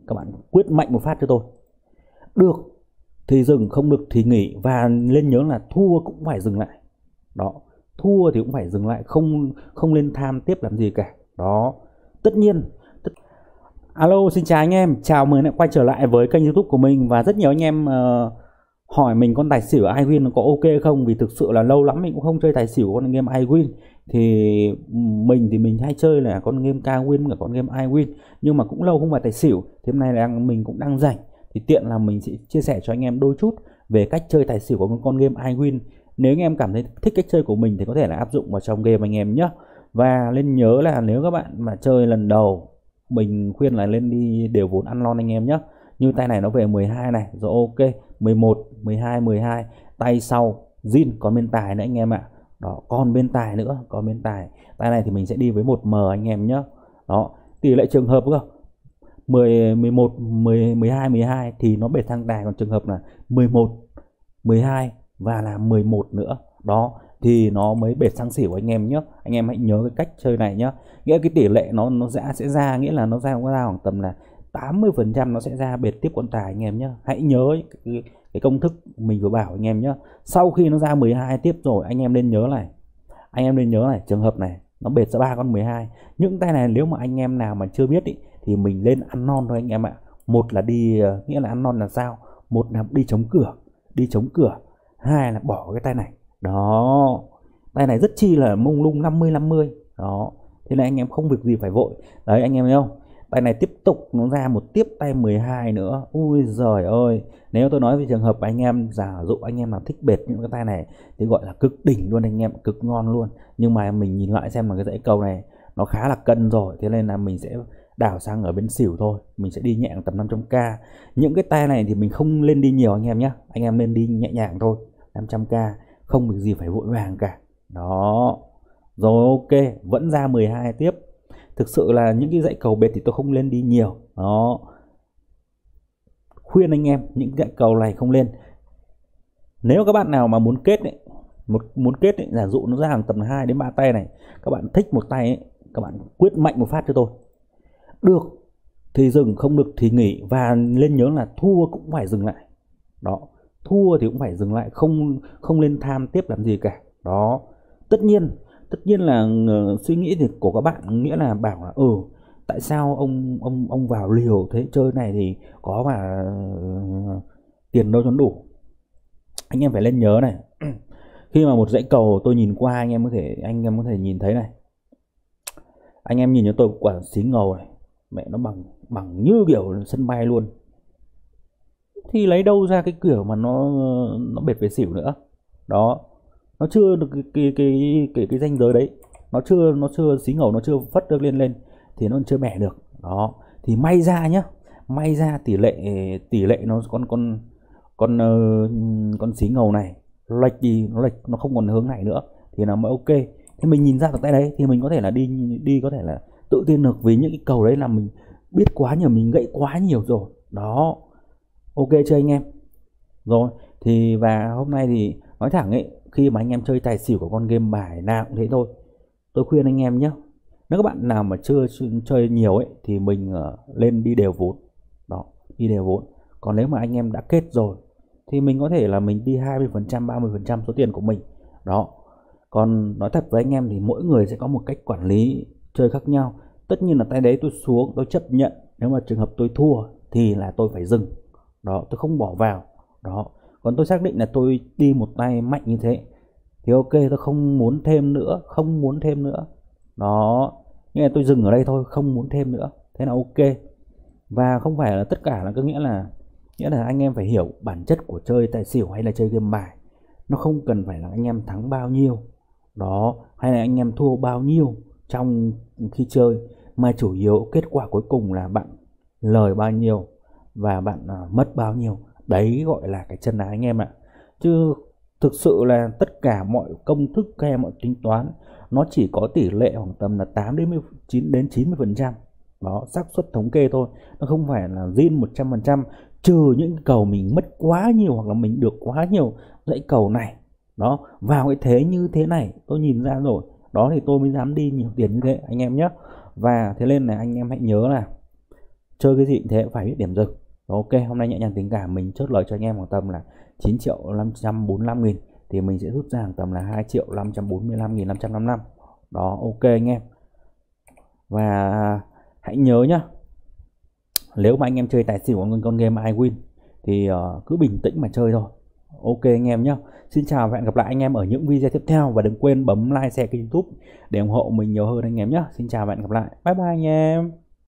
các bạn quyết mạnh một phát cho tôi. Được thì dừng, không được thì nghỉ. Và nên nhớ là thua cũng phải dừng lại. Đó, thua thì cũng phải dừng lại, không nên tham tiếp làm gì cả. Đó, tất nhiên. Alo, xin chào anh em, chào mừng đã quay trở lại với kênh YouTube của mình. Và rất nhiều anh em hỏi mình con tài xỉu iWin nó có ok không, vì thực sự là lâu lắm mình cũng không chơi tài xỉu con game iWin. Thì mình hay chơi là con game Kwin và con game iWin, nhưng mà cũng lâu không phải tài xỉu. Thì hôm nay là mình cũng đang rảnh, thì tiện là mình sẽ chia sẻ cho anh em đôi chút về cách chơi tài xỉu của con game iWin. Nếu anh em cảm thấy thích cách chơi của mình thì có thể là áp dụng vào trong game anh em nhé. Và nên nhớ là nếu các bạn mà chơi lần đầu, mình khuyên là lên đi đều vốn ăn lon anh em nhé. Như tay này nó về 12 này, rồi ok, 11, 12, 12. Tay sau zin còn bên tài nữa anh em ạ. Đó, còn bên tài nữa, còn bên tài. Tay này thì mình sẽ đi với 1M anh em nhé. Đó, tỷ lệ trường hợp cơ 10, 11, 10, 12, 12 thì nó bệt sang tài, còn trường hợp là 11, 12 và là 11 nữa. Đó, thì nó mới bệt sang xỉu anh em nhé. Anh em hãy nhớ cái cách chơi này nhé. Nghĩa cái tỷ lệ nó sẽ ra, nghĩa là nó ra khoảng tầm là 80% nó sẽ ra bệt tiếp con tài anh em nhé. Hãy nhớ cái công thức mình vừa bảo anh em nhé. Sau khi nó ra 12 tiếp rồi, anh em nên nhớ này, trường hợp này nó bệt ra 3 con 12. Những tay này nếu mà anh em nào mà chưa biết ý, thì mình lên ăn non thôi anh em ạ. Một là đi, nghĩa là ăn non là sao? Một là đi chống cửa, hai là bỏ cái tay này. Đó, tay này rất chi là mông lung 50-50. Đó, thế này anh em không việc gì phải vội. Đấy anh em thấy không? Tay này tiếp tục nó ra một tiếp tay 12 nữa. Ui giời ơi, nếu tôi nói về trường hợp anh em giả dụ anh em nào thích bệt những cái tay này thì gọi là cực đỉnh luôn anh em, cực ngon luôn. Nhưng mà mình nhìn lại xem là cái dãy cầu này nó khá là cân rồi, thế nên là mình sẽ đảo sang ở bên xỉu thôi. Mình sẽ đi nhẹ tầm 500k. Những cái tay này thì mình không lên đi nhiều anh em nhé. Anh em nên đi nhẹ nhàng thôi, 500k, không việc gì phải vội vàng cả. Đó, rồi ok, vẫn ra 12 tiếp. Thực sự là những cái dãy cầu bệt thì tôi không lên đi nhiều. Đó, khuyên anh em những dãy cầu này không lên. Nếu các bạn nào mà muốn kết ấy, muốn kết ấy, giả dụ nó ra hàng tầm 2 đến 3 tay này, các bạn thích một tay ấy, các bạn quyết mạnh một phát cho tôi. Được thì dừng, không được thì nghỉ. Và nên nhớ là thua cũng phải dừng lại. Đó, thua thì cũng phải dừng lại, không nên tham tiếp làm gì cả. Đó, tất nhiên là suy nghĩ thì của các bạn nghĩa là bảo là tại sao ông vào liều thế, chơi này thì có mà tiền đâu cho đủ. Anh em phải lên nhớ này. Khi mà một dãy cầu tôi nhìn qua, anh em có thể nhìn thấy này. Anh em nhìn cho tôi quả xí ngầu này, mẹ nó bằng như kiểu sân bay luôn. Thì lấy đâu ra cái kiểu mà nó bệt về xỉu nữa. Đó, nó chưa được cái ranh giới đấy, nó chưa xí ngầu, nó chưa phất được lên thì nó chưa bẻ được. Đó, thì may ra nhá, may ra tỷ lệ nó con xí ngầu này lệch đi, nó không còn hướng này nữa thì nó mới ok. Thì mình nhìn ra được tay đấy thì mình có thể là đi có thể là tự tin được, vì những cái cầu đấy là mình biết quá nhiều, mình gãy quá nhiều rồi. Đó, ok chưa anh em? Rồi thì và hôm nay thì nói thẳng ấy, khi mà anh em chơi tài xỉu của con game bài nào cũng thế thôi, tôi khuyên anh em nhé, nếu các bạn nào mà chưa chơi nhiều ấy thì mình lên đi đều vốn. Đó, đi đều vốn. Còn nếu mà anh em đã kết rồi thì mình có thể là mình đi 20%, 30% số tiền của mình. Đó, còn nói thật với anh em thì mỗi người sẽ có một cách quản lý chơi khác nhau. Tất nhiên là tay đấy tôi xuống, tôi chấp nhận. Nếu mà trường hợp tôi thua thì là tôi phải dừng. Đó, tôi không bỏ vào. Đó, còn tôi xác định là tôi đi một tay mạnh như thế thì ok, tôi không muốn thêm nữa. Đó, nghĩa là tôi dừng ở đây thôi, không muốn thêm nữa, thế là ok. Và không phải là tất cả là có nghĩa là anh em phải hiểu bản chất của chơi tài xỉu hay là chơi game bài. Nó không cần phải là anh em thắng bao nhiêu đó, hay là anh em thua bao nhiêu trong khi chơi, mà chủ yếu kết quả cuối cùng là bạn lời bao nhiêu và bạn mất bao nhiêu. Đấy gọi là cái chân ái anh em ạ. Chứ thực sự là tất cả mọi công thức hay mọi tính toán nó chỉ có tỷ lệ khoảng tầm là 8 đến 90% đó, xác suất thống kê thôi. Nó không phải là zin 100%, trừ những cầu mình mất quá nhiều hoặc là mình được quá nhiều dãy cầu này. Đó, vào cái thế như thế này tôi nhìn ra rồi, đó thì tôi mới dám đi nhiều tiền như thế anh em nhé. Và thế nên là anh em hãy nhớ là chơi cái gì cũng thế cũng phải biết điểm dừng. Ok, hôm nay nhẹ nhàng tình cảm mình chốt lời cho anh em khoảng tầm là 9.545.000 thì mình sẽ rút ra khoảng tầm là 2.545.555. Đó, ok anh em. Và hãy nhớ nhá, nếu mà anh em chơi tài xỉu con game iWin thì cứ bình tĩnh mà chơi thôi. Ok anh em nhé. Xin chào và hẹn gặp lại anh em ở những video tiếp theo, và đừng quên bấm like, share kênh YouTube để ủng hộ mình nhiều hơn anh em nhé. Xin chào và hẹn gặp lại. Bye bye anh em.